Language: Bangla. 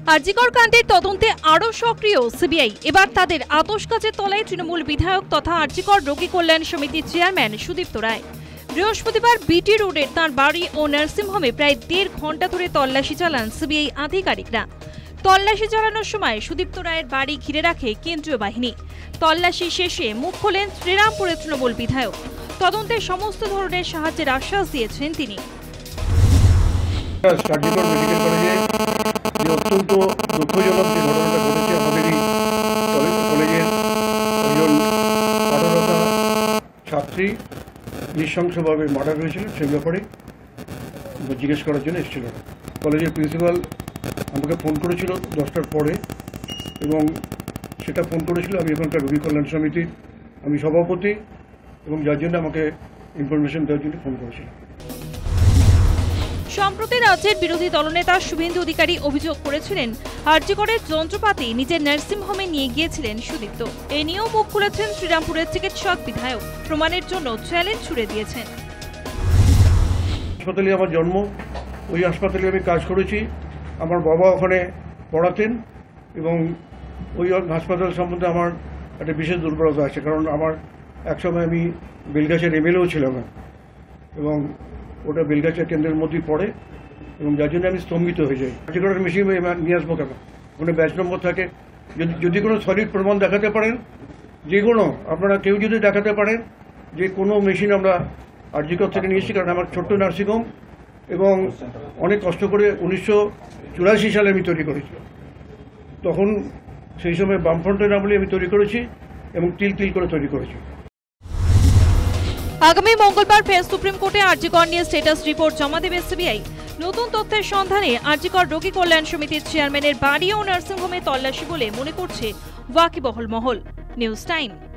আরজিকর কাণ্ডের তদন্তে আরও সক্রিয় সিবিআই। এবার তাদের আতশকাচের তলায় তৃণমূল বিধায়ক তথা আরজিকর রোগী কল্যাণ সমিতির চেয়ারম্যান সুদীপ্ত রায়। বৃহস্পতিবার বিটি রোডের তাঁর বাড়ি ও নার্সিংহোমে প্রায় 1.5 ঘন্টা ধরে তল্লাশি চালান সিবিআই আধিকারিকরা। তল্লাশি চালানোর সময় সুদীপ্ত রায়ের বাড়ি ঘিরে রাখে কেন্দ্রীয় বাহিনী। তল্লাশি শেষে মুখ খোলেন শ্রীরামপুরের তৃণমূল বিধায়ক। তদন্তে সমস্ত ধরনের সাহায্যের আশ্বাস দিয়েছেন তিনি। অত্যন্ত দুঃখজনক যে ঘটনাটা ঘটেছে, আমাদেরই কলেজের একজন পাঠরতা ছাত্রী নৃশংসভাবে মার্ডার হয়েছিল, সেই ব্যাপারে জিজ্ঞেস করার জন্য এসেছিল। কলেজের প্রিন্সিপাল আমাকে ফোন করেছিল 10টার পরে, এবং সেটা ফোন করেছিল আমি এখানকার রোগী কল্যাণ সমিতির আমি সভাপতি, এবং যার জন্য আমাকে ইনফরমেশন দেওয়ার জন্য ফোন করেছিল। সম্প্রতি রাজ্যের বিরোধী দলনেতা শুভেন্দু অধিকারী অভিযোগ করেছিলেন আরজিকরের যন্ত্রপাতি নিজের নার্সিংহোমে নিয়ে গিয়েছিলেন সুদীপ্ত। এ নিয়েও মুখ খুলেছেন শ্রীরামপুরের চিকিৎসক বিধায়ক। প্রমাণের জন্য চ্যালেঞ্জ ছুড়ে দিয়েছেন। হাসপাতালে আমার জন্ম, ওই হাসপাতালে আমি কাজ করেছি। আমার বাবা ওখানে পড়াতেন, এবং ওই হাসপাতাল সম্বন্ধে আমার একটা বিশেষ দুর্বলতা আছে, কারণ আমার একসময় আমি বেলগাছিয়ার এমএলএও ছিলাম, এবং ওটা বেলগাছিয়া কেন্দ্রের মধ্যেই পড়ে, এবং যার জন্য আমি স্তম্ভিত হয়ে যাই। আরজিকরের মেশিন নিয়ে আসবো কেন? ওখানে ব্যাচ নম্বর থাকে। যদি কোনো সলিড প্রমাণ দেখাতে পারেন, যে কোনো আপনারা কেউ যদি দেখাতে পারেন যে কোনো মেশিন আমরা আরজিকর থেকে নিয়ে এসেছি, কারণ আমার ছোট্ট নার্সিংহোম, এবং অনেক কষ্ট করে 1984 সালে আমি তৈরি করেছি। তখন সেই সময় বামফ্রন্টের আমলে আমি তৈরি করেছি, এবং তিল তিল করে তৈরি করেছি। আগামী মঙ্গলবার ফের সুপ্রিম কোর্টে আরজিকর নিয়ে স্ট্যাটাস রিপোর্ট জমা দেবে সিবিআই। নতুন তথ্যের সন্ধানে আরজিকর রোগী কল্যাণ সমিতির চেয়ারম্যানের বাড়ি ও নার্সিংহোমে তল্লাশি বলে মনে করছে ওয়াকিবহল মহল। News time.